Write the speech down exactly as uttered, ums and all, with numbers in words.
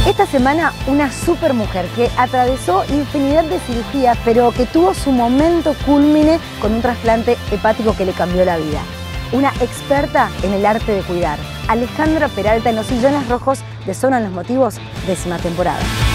Esta semana una supermujer que atravesó infinidad de cirugías, pero que tuvo su momento cúlmine con un trasplante hepático que le cambió la vida. Una experta en el arte de cuidar. Alejandra Peralta en los sillones rojos de Zona en los Motivos, décima temporada.